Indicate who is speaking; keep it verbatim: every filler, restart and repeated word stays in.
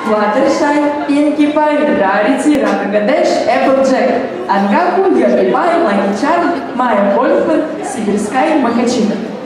Speaker 1: Fluttershy, Pinkie Pie, Rarity, Ragadesh, Applejack, Ангапу, Йоги Пай, Лаки Чарли, Майя Польфман, Сибирская, Махачина.